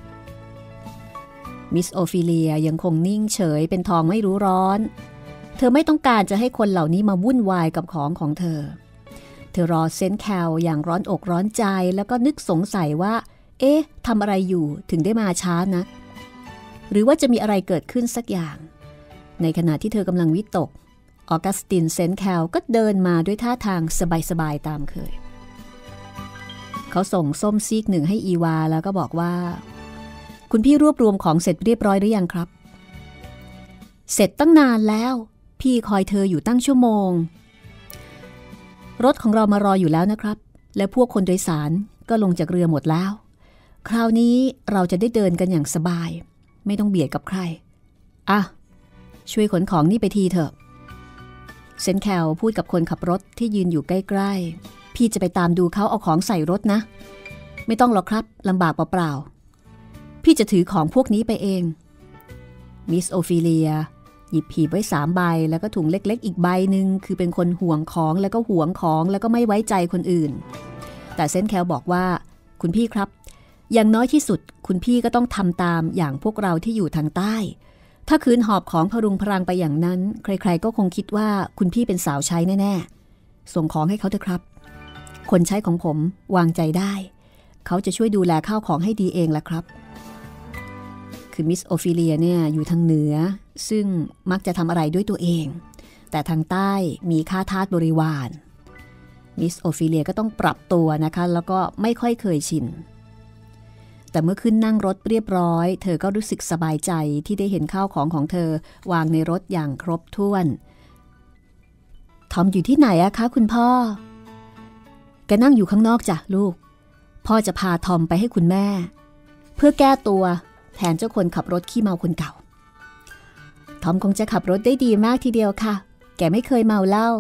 มิสโอฟิเลียยังคงนิ่งเฉยเป็นทองไม่รู้ร้อนเธอไม่ต้องการจะให้คนเหล่านี้มาวุ่นวายกับของของเธอเธอรอเซนต์แคลอย่างร้อนอกร้อนใจแล้วก็นึกสงสัยว่าเอ๊ะทำอะไรอยู่ถึงได้มาช้านะหรือว่าจะมีอะไรเกิดขึ้นสักอย่างในขณะที่เธอกำลังวิตกออกัสตินเซนต์แคลก็เดินมาด้วยท่าทางสบายๆตามเคยเขาส่งส้มซีกหนึ่งให้อีวาแล้วก็บอกว่าคุณพี่รวบรวมของเสร็จเรียบร้อยหรือยังครับเสร็จตั้งนานแล้วพี่คอยเธออยู่ตั้งชั่วโมงรถของเรามารออยู่แล้วนะครับและพวกคนโดยสารก็ลงจากเรือหมดแล้วคราวนี้เราจะได้เดินกันอย่างสบายไม่ต้องเบียดกับใครอ่ะช่วยขนของนี่ไปทีเถอะเซนแคลพูดกับคนขับรถที่ยืนอยู่ใกล้ๆพี่จะไปตามดูเขาเอาของใส่รถนะไม่ต้องหรอกครับลำบากเปล่าๆพี่จะถือของพวกนี้ไปเองมิสโอฟิเลียหยิบหีบไว้สามใบแล้วก็ถุงเล็กๆอีกใบหนึ่งคือเป็นคนห่วงของแล้วก็ห่วงของแล้วก็ไม่ไว้ใจคนอื่นแต่เซนแคลบอกว่าคุณพี่ครับอย่างน้อยที่สุดคุณพี่ก็ต้องทำตามอย่างพวกเราที่อยู่ทางใต้ถ้าคืนหอบของพรุงพรังไปอย่างนั้นใครๆก็คงคิดว่าคุณพี่เป็นสาวใช้แน่ๆส่งของให้เขาเถอะครับคนใช้ของผมวางใจได้เขาจะช่วยดูแลข้าวของให้ดีเองล่ะครับคือมิสโอฟิเลียเนี่ยอยู่ทางเหนือซึ่งมักจะทำอะไรด้วยตัวเองแต่ทางใต้มีข้าทาสบริวารมิสโอฟิเลียก็ต้องปรับตัวนะคะแล้วก็ไม่ค่อยเคยชินแต่เมื่อขึ้นนั่งรถเรียบร้อยเธอก็รู้สึกสบายใจที่ได้เห็นข้าวของของเธอวางในรถอย่างครบถ้วนทอมอยู่ที่ไหนอะคะคุณพ่อแกนั่งอยู่ข้างนอกจ้ะลูกพ่อจะพาทอมไปให้คุณแม่เพื่อแก้ตัวแทนเจ้าคนขับรถขี้เมาคนเก่าทอมคงจะขับรถได้ดีมากทีเดียวค่ะแกไม่เคยเมาเหล้า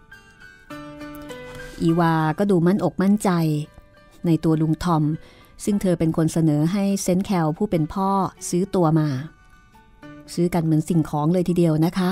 อีวาก็ดูมั่นอกมั่นใจในตัวลุงทอมซึ่งเธอเป็นคนเสนอให้เซนต์แคลผู้เป็นพ่อซื้อตัวมาซื้อกันเหมือนสิ่งของเลยทีเดียวนะคะ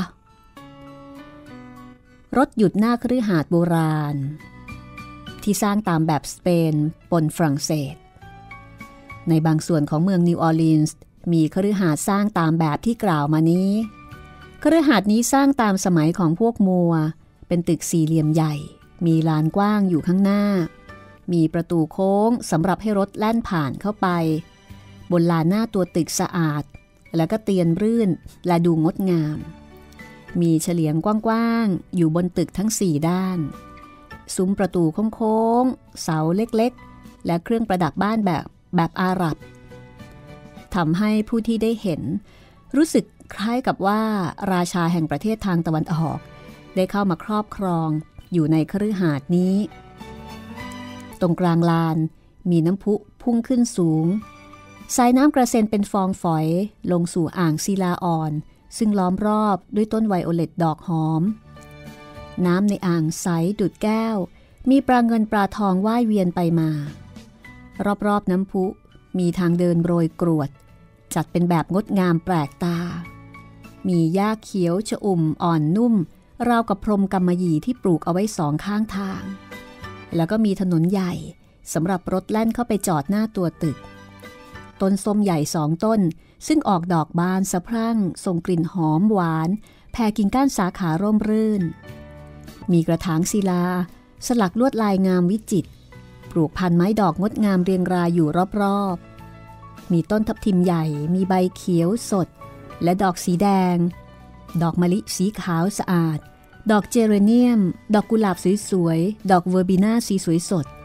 รถหยุดหน้าคฤหาสน์โบราณที่สร้างตามแบบสเปนปนฝรั่งเศสในบางส่วนของเมืองนิวออร์ลีนส์มีคฤหาสน์สร้างตามแบบที่กล่าวมานี้คฤหาสน์นี้สร้างตามสมัยของพวกมัวเป็นตึกสี่เหลี่ยมใหญ่มีลานกว้างอยู่ข้างหน้ามีประตูโค้งสำหรับให้รถแล่นผ่านเข้าไปบนลานหน้าตัวตึกสะอาดแล้วก็เตียนรื่นและดูงดงามมีเฉลียงกว้างๆอยู่บนตึกทั้งสี่ด้านซุ้มประตูโค้งๆเสาเล็กๆและเครื่องประดับบ้านแบบแบบอาหรับทำให้ผู้ที่ได้เห็นรู้สึกคล้ายกับว่าราชาแห่งประเทศทางตะวันออกได้เข้ามาครอบครองอยู่ในคฤหาสน์นี้ตรงกลางลานมีน้ำพุพุ่งขึ้นสูงสายน้ำกระเซ็นเป็นฟองฝอยลงสู่อ่างศิลาอ่อนซึ่งล้อมรอบด้วยต้นไวโอเลตดอกหอมน้ำในอ่างใสดุจแก้วมีปลาเงินปลาทองว่ายเวียนไปมารอบๆน้ำพุมีทางเดินโรยกรวดจัดเป็นแบบงดงามแปลกตามีหญ้าเขียวชอุ่มอ่อนนุ่มราวกับพรมกำมะหยี่ที่ปลูกเอาไว้สองข้างทางแล้วก็มีถนนใหญ่สำหรับรถแล่นเข้าไปจอดหน้าตัวตึกต้นส้มใหญ่สองต้นซึ่งออกดอกบานสะพรั่งส่งกลิ่นหอมหวานแผ่กิ่งก้านสาขาร่มรื่นมีกระถางศิลาสลักลวดลายงามวิจิตรปลูกพันไม้ดอกงดงามเรียงรายอยู่รอบๆมีต้นทับทิมใหญ่มีใบเขียวสดและดอกสีแดงดอกมะลิสีขาวสะอาดดอกเจเรเนียมดอกกุหลาบสวยๆดอกเวอร์บีนาสีสวยสด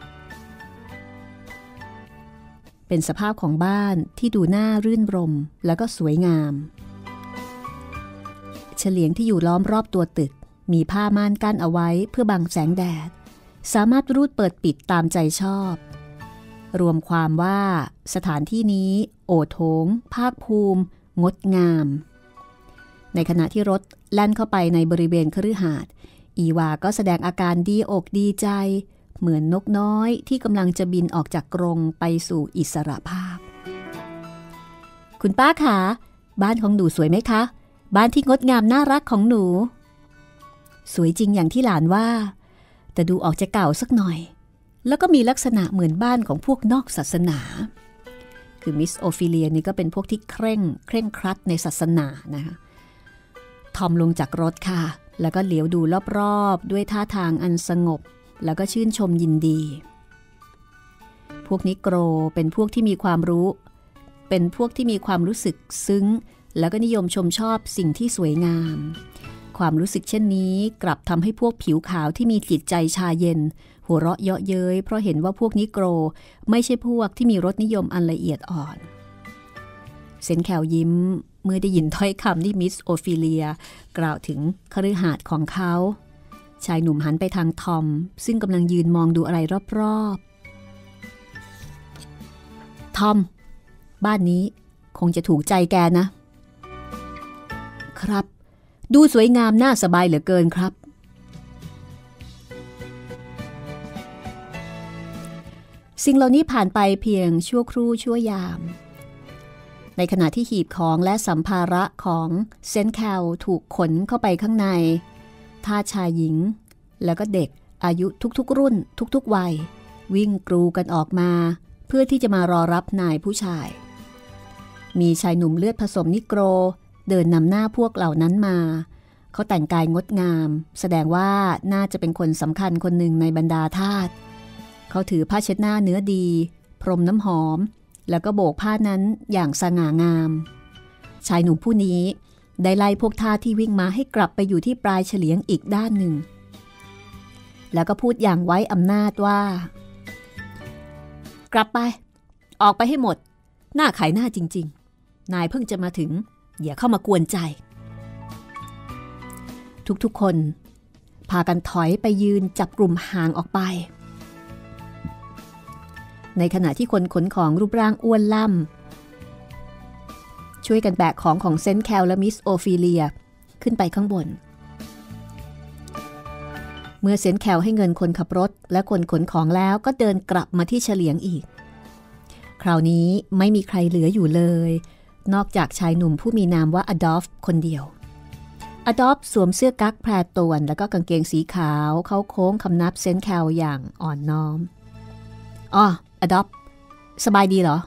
เป็นสภาพของบ้านที่ดูน่ารื่นรมแล้วก็สวยงามเฉลียงที่อยู่ล้อมรอบตัวตึกมีผ้าม่านกั้นเอาไว้เพื่อบังแสงแดดสามารถรูดเปิดปิดตามใจชอบรวมความว่าสถานที่นี้โอโถงภาคภูมิงดงามในขณะที่รถแล่นเข้าไปในบริเวณคฤหาสน์อีวาก็แสดงอาการดีอกดีใจเหมือนนกน้อยที่กำลังจะบินออกจากกรงไปสู่อิสรภาพคุณป้าคะบ้านของหนูสวยไหมคะบ้านที่งดงามน่ารักของหนูสวยจริงอย่างที่หลานว่าแต่ดูออกจะเก่าสักหน่อยแล้วก็มีลักษณะเหมือนบ้านของพวกนอกศาสนาคือมิสโอฟิเลียนี่ก็เป็นพวกที่เคร่งเคร่งครัดในศาสนานะคะทอมลงจากรถค่ะแล้วก็เหลียวดูรอบๆด้วยท่าทางอันสงบแล้วก็ชื่นชมยินดีพวกนิโกรเป็นพวกที่มีความรู้เป็นพวกที่มีความรู้สึกซึ้งแล้วก็นิยมชมชอบสิ่งที่สวยงามความรู้สึกเช่นนี้กลับทำให้พวกผิวขาวที่มีจิตใจชาเย็นหัวเราะเยาะเย้ยเพราะเห็นว่าพวกนิโกรไม่ใช่พวกที่มีรสนิยมอันละเอียดอ่อนเซนแคลยิ้มเมื่อได้ยินถ้อยคำที่มิสโอฟิเลียกล่าวถึงคฤหาสน์ของเขาชายหนุ่มหันไปทางทอมซึ่งกำลังยืนมองดูอะไรรอบๆทอมบ้านนี้คงจะถูกใจแกนะครับดูสวยงามน่าสบายเหลือเกินครับสิ่งเหล่านี้ผ่านไปเพียงชั่วครู่ชั่วยามในขณะที่หีบของและสัมภาระของเซนต์แคลถูกขนเข้าไปข้างในทาสชายหญิงแล้วก็เด็กอายุทุกๆรุ่นทุกๆวัยวิ่งกรูกันออกมาเพื่อที่จะมารอรับนายผู้ชายมีชายหนุ่มเลือดผสมนิโกรเดินนำหน้าพวกเหล่านั้นมาเขาแต่งกายงดงามแสดงว่าน่าจะเป็นคนสำคัญคนหนึ่งในบรรดาทาสเขาถือผ้าเช็ดหน้าเนื้อดีพรมน้ำหอมแล้วก็โบกผ้านั้นอย่างสง่างามชายหนุ่มผู้นี้ได้ไล่พวกทาสที่วิ่งมาให้กลับไปอยู่ที่ปลายเฉลียงอีกด้านหนึ่งแล้วก็พูดอย่างไว้อำนาจว่ากลับไปออกไปให้หมดหน้าขายหน้าจริงๆนายเพิ่งจะมาถึงอย่าเข้ามากวนใจทุกๆคนพากันถอยไปยืนจับกลุ่มห่างออกไปในขณะที่คนขนของรูปร่างอ้วนล่ำช่วยกันแบกของของเซนต์แคลและมิสโอฟิเลียขึ้นไปข้างบนเมื่อเซนต์แคลให้เงินคนขับรถและคนขนของแล้วก็เดินกลับมาที่เฉลียงอีกคราวนี้ไม่มีใครเหลืออยู่เลยนอกจากชายหนุ่มผู้มีนามว่าอดอล์ฟคนเดียวอดอล์ฟสวมเสื้อกั๊กแพรตวนแล้วก็กางเกงสีขาวเขาโค้งคำนับเซนต์แคลอย่างอ่อนน้อมอ๋ออดอล์ฟสบายดีเหรอ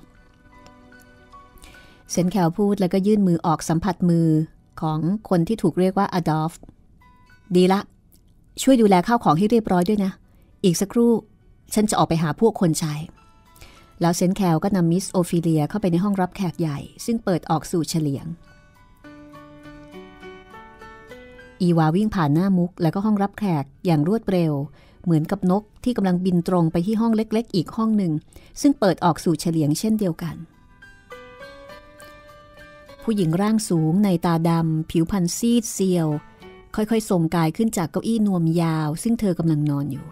เซนต์แคลพูดแล้วก็ยื่นมือออกสัมผัสมือของคนที่ถูกเรียกว่าอดอล์ฟดีละช่วยดูแลข้าวของให้เรียบร้อยด้วยนะอีกสักครู่ฉันจะออกไปหาพวกคนใช้แล้วเซนต์แคลก็นำมิสโอฟิเลียเข้าไปในห้องรับแขกใหญ่ซึ่งเปิดออกสู่เฉลียงอีวาวิ่งผ่านหน้ามุกแล้วก็ห้องรับแขกอย่างรวดเร็วเหมือนกับนกที่กำลังบินตรงไปที่ห้องเล็กๆอีกห้องหนึ่งซึ่งเปิดออกสู่เฉลียงเช่นเดียวกันผู้หญิงร่างสูงในตาดำผิวพรรณซีดเซียวค่อยๆส่งกายขึ้นจากเก้าอี้นวมยาวซึ่งเธอกำลังนอนอยู่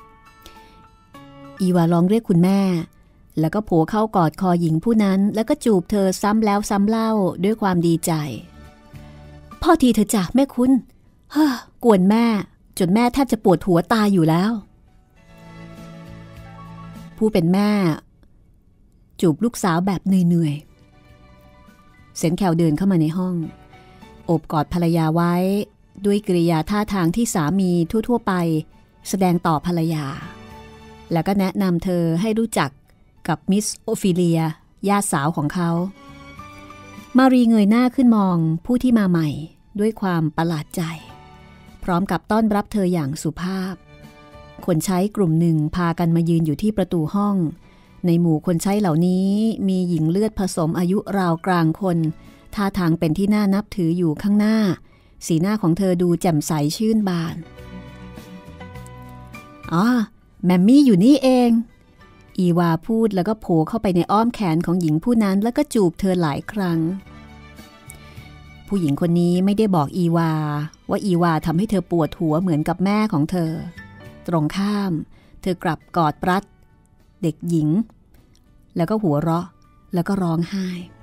อีวาร้องเรียกคุณแม่แล้วก็โผล่เข้ากอดคอหญิงผู้นั้นแล้วก็จูบเธอซ้ำแล้วซ้ำเล่าด้วยความดีใจพ่อทีเธอจ้ะแม่คุณเฮ้อกวนแม่จนแม่แทบจะปวดหัวตายอยู่แล้วผู้เป็นแม่จูบลูกสาวแบบเหนื่อยๆเซนแคลเดินเข้ามาในห้องโอบกอดภรรยาไว้ด้วยกริยาท่าทางที่สามีทั่วๆไปแสดงต่อภรรยาแล้วก็แนะนำเธอให้รู้จักกับมิสโอฟิเลียญาติสาวของเขามารีเงยหน้าขึ้นมองผู้ที่มาใหม่ด้วยความประหลาดใจพร้อมกับต้อนรับเธออย่างสุภาพคนใช้กลุ่มหนึ่งพากันมายืนอยู่ที่ประตูห้องในหมู่คนใช้เหล่านี้มีหญิงเลือดผสมอายุราวกลางคนท่าทางเป็นที่น่านับถืออยู่ข้างหน้าสีหน้าของเธอดูแจ่มใสชื่นบานอ๋อแมมมี่อยู่นี่เองอีวาพูดแล้วก็โผล่เข้าไปในอ้อมแขนของหญิงผู้นั้นแล้วก็จูบเธอหลายครั้งผู้หญิงคนนี้ไม่ได้บอกอีวาว่าอีวาทำให้เธอปวดหัวเหมือนกับแม่ของเธอตรงข้ามเธอกลับกอดปรัดเด็กหญิงแล้วก็หัวเราะแล้วก็ร้องไห้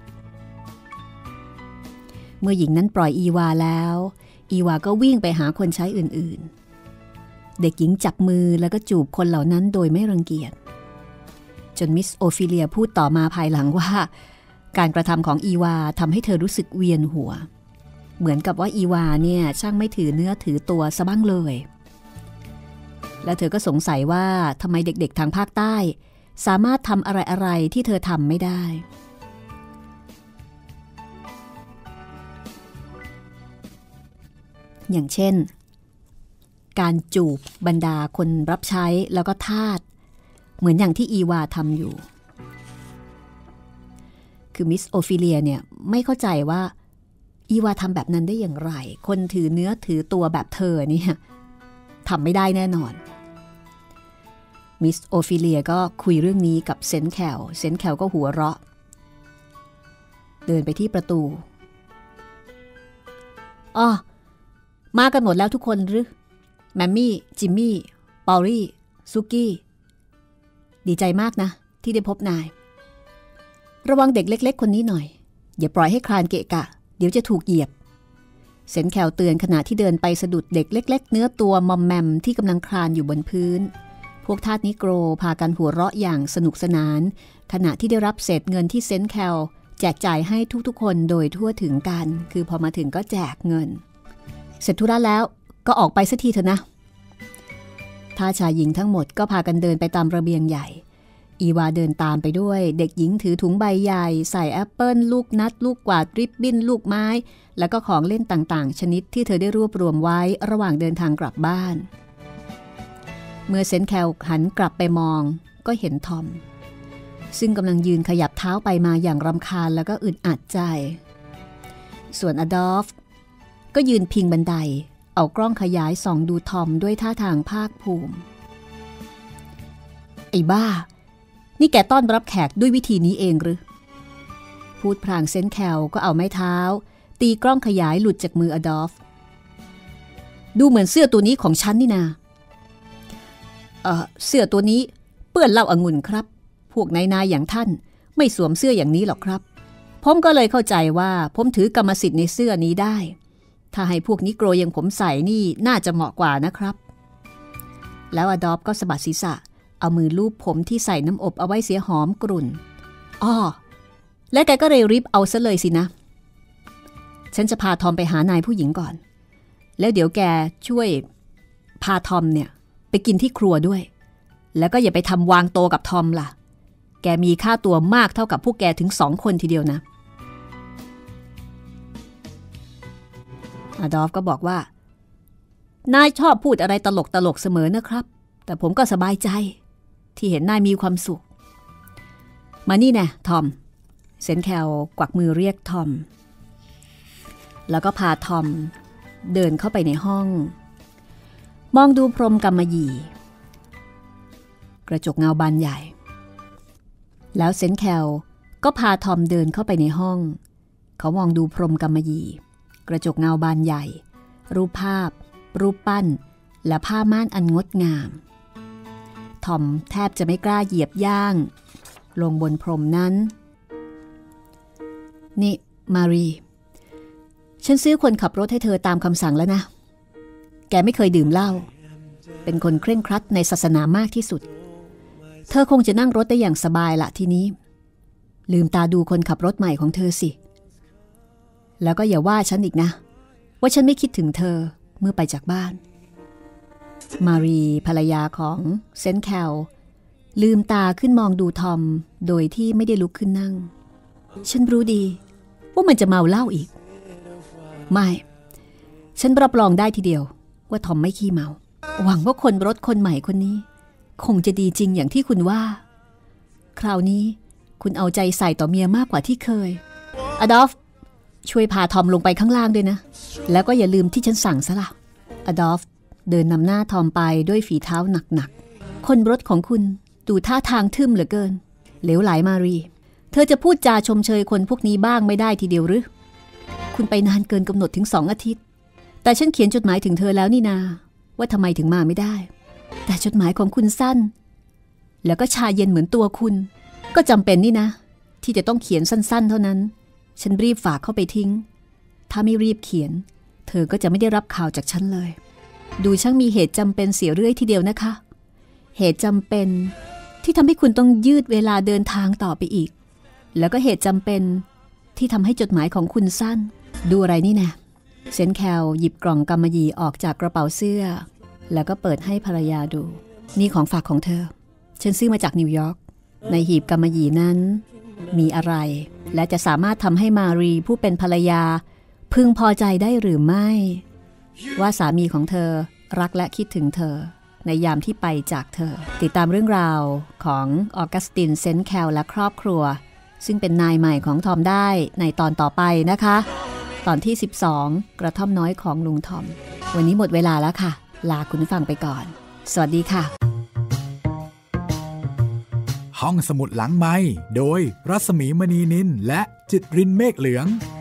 เมื่อหญิงนั้นปล่อยอีวาแล้วอีวาก็วิ่งไปหาคนใช้อื่นๆเด็กหญิงจับมือแล้วก็จูบคนเหล่านั้นโดยไม่รังเกียจจนมิสโอฟิเลียพูดต่อมาภายหลังว่าการกระทำของอีวาทำให้เธอรู้สึกเวียนหัวเหมือนกับว่าอีวาเนี่ยช่างไม่ถือเนื้อถือตัวซะบ้างเลยและเธอก็สงสัยว่าทำไมเด็กๆทางภาคใต้สามารถทำอะไรๆที่เธอทำไม่ได้อย่างเช่นการจูบบรรดาคนรับใช้แล้วก็ทาสเหมือนอย่างที่อีวาทำอยู่คือมิสโอฟิเลียเนี่ยไม่เข้าใจว่าอีวาทำแบบนั้นได้อย่างไรคนถือเนื้อถือตัวแบบเธอเนี่ยทำไม่ได้แน่นอนมิสโอฟิเลียก็คุยเรื่องนี้กับเซนแคลเซนแคลก็หัวเราะเดินไปที่ประตูอ๋อมากันหมดแล้วทุกคนหรือแมมมี่จิมมี่ปอลลี่ซุกี้ดีใจมากนะที่ได้พบนายระวังเด็กเล็กๆคนนี้หน่อยอย่าปล่อยให้คลานเกะกะเดี๋ยวจะถูกเหยียบเซนแคลเตือนขณะที่เดินไปสะดุดเด็กเล็กๆเนื้อตัวมอมแมมที่กำลังคลานอยู่บนพื้นพวกทาสนิโกรพากันหัวเราะอย่างสนุกสนานขณะที่ได้รับเศษเงินที่เซนแคลแจกจ่ายให้ทุกๆคนโดยทั่วถึงกันคือพอมาถึงก็แจกเงินเสร็จธุระแล้วก็ออกไปสักทีเถอะนะทาสชายหญิงทั้งหมดก็พากันเดินไปตามระเบียงใหญ่อีวาเดินตามไปด้วยเด็กหญิงถือถุงใบใหญ่ใส่แอปเปิ้ลลูกนัดลูกกวาดริบบิ้นลูกไม้แล้วก็ของเล่นต่างๆชนิดที่เธอได้รวบรวมไว้ระหว่างเดินทางกลับบ้านเมื่อเซนแคลหันกลับไปมองก็เห็นทอมซึ่งกำลังยืนขยับเท้าไปมาอย่างรำคาญแล้วก็อึดอัดใจส่วนอดอล์ฟก็ยืนพิงบันไดเอากล้องขยายส่องดูทอมด้วยท่าทางภาคภูมิไอ้บ้านี่แกต้อนรับแขกด้วยวิธีนี้เองหรือพูดพลางเซนแคลก็เอาไม้เท้าตีกล้องขยายหลุดจากมืออดอล์ฟดูเหมือนเสื้อตัวนี้ของฉันนี่นาเอ่อเสื้อตัวนี้เปื้อนเหล้าองุ่นครับพวกนายนายอย่างท่านไม่สวมเสื้ออย่างนี้หรอกครับผมก็เลยเข้าใจว่าผมถือกรรมสิทธิ์ในเสื้อนี้ได้ถ้าให้พวกนิโกรอย่างผมใส่นี่น่าจะเหมาะกว่านะครับแล้วอดอล์ฟก็สะบัดศีรษะเอามือลูบผมที่ใส่น้ำอบเอาไว้เสียหอมกรุ่นอ้อและแกก็เลยริบเอาซะเลยสินะฉันจะพาทอมไปหานายผู้หญิงก่อนแล้วเดี๋ยวแกช่วยพาทอมเนี่ยไปกินที่ครัวด้วยแล้วก็อย่าไปทำวางโตกับทอมล่ะแกมีค่าตัวมากเท่ากับพวกแกถึงสองคนทีเดียวนะอดอล์ฟก็บอกว่านายชอบพูดอะไรตลกตลกเสมอนะครับแต่ผมก็สบายใจที่เห็นนายมีความสุขมานี่แน่ทอมเซนแคลกวักมือเรียกทอมแล้วก็พาทอมเดินเข้าไปในห้องมองดูพรมกำมะหยี่กระจกเงาบานใหญ่แล้วเซนแคลก็พาทอมเดินเข้าไปในห้องเขามองดูพรมกำมะหยี่กระจกเงาบานใหญ่รูปภาพรูปปั้นและผ้าม่านอันงดงามทอมแทบจะไม่กล้าเหยียบย่างลงบนพรมนั้นนี่มารีฉันซื้อคนขับรถให้เธอตามคำสั่งแล้วนะแกไม่เคยดื่มเหล้าเป็นคนเคร่งครัดในศาสนามากที่สุดเธอคงจะนั่งรถได้อย่างสบายละทีนี้ลืมตาดูคนขับรถใหม่ของเธอสิแล้วก็อย่าว่าฉันอีกนะว่าฉันไม่คิดถึงเธอเมื่อไปจากบ้านมารีภรรยาของเซนแคลลืมตาขึ้นมองดูทอมโดยที่ไม่ได้ลุกขึ้นนั่งฉันรู้ดีว่ามันจะเมาเหล้าอีกไม่ฉันรับรองได้ทีเดียวว่าทอมไม่ขี้เมาหวังว่าคนรถคนใหม่คนนี้คงจะดีจริงอย่างที่คุณว่าคราวนี้คุณเอาใจใส่ต่อเมียมากกว่าที่เคยอดอล์ฟช่วยพาทอมลงไปข้างล่างด้วยนะแล้วก็อย่าลืมที่ฉันสั่งซะละอดอล์ฟเดินนำหน้าทอมไปด้วยฝีเท้าหนักๆคนรถของคุณดูท่าทางทึ่มเหลือเกินเหลวไหลมารีเธอจะพูดจาชมเชยคนพวกนี้บ้างไม่ได้ทีเดียวหรือคุณไปนานเกินกำหนดถึงสองอาทิตย์แต่ฉันเขียนจดหมายถึงเธอแล้วนี่นาว่าทำไมถึงมาไม่ได้แต่จดหมายของคุณสั้นแล้วก็ชาเย็นเหมือนตัวคุณก็จำเป็นนี่นะที่จะต้องเขียนสั้นๆเท่านั้นฉันรีบฝากเข้าไปทิ้งถ้าไม่รีบเขียนเธอก็จะไม่ได้รับข่าวจากฉันเลยดูช่างมีเหตุจำเป็นเสียเรื่อยทีเดียวนะคะเหตุจำเป็นที่ทำให้คุณต้องยืดเวลาเดินทางต่อไปอีกแล้วก็เหตุจำเป็นที่ทำให้จดหมายของคุณสั้นดูอะไรนี่นะเซนแคลหยิบกล่องกำมะหยี่ออกจากกระเป๋าเสื้อแล้วก็เปิดให้ภรรยาดูนี่ของฝากของเธอฉันซื้อมาจากนิวยอร์กในหีบกำมะหยี่นั้นมีอะไรและจะสามารถทำให้มารีผู้เป็นภรรยาพึงพอใจได้หรือไม่ว่าสามีของเธอรักและคิดถึงเธอในยามที่ไปจากเธอติดตามเรื่องราวของออกัสตินเซนแคลและครอบครัวซึ่งเป็นนายใหม่ของทอมได้ในตอนต่อไปนะคะตอนที่สิบสองกระท่อมน้อยของลุงทอมวันนี้หมดเวลาแล้วค่ะลาคุณผู้ฟังไปก่อนสวัสดีค่ะห้องสมุดหลังไมค์โดยรัศมีมณีนินและจิตรินเมฆเหลือง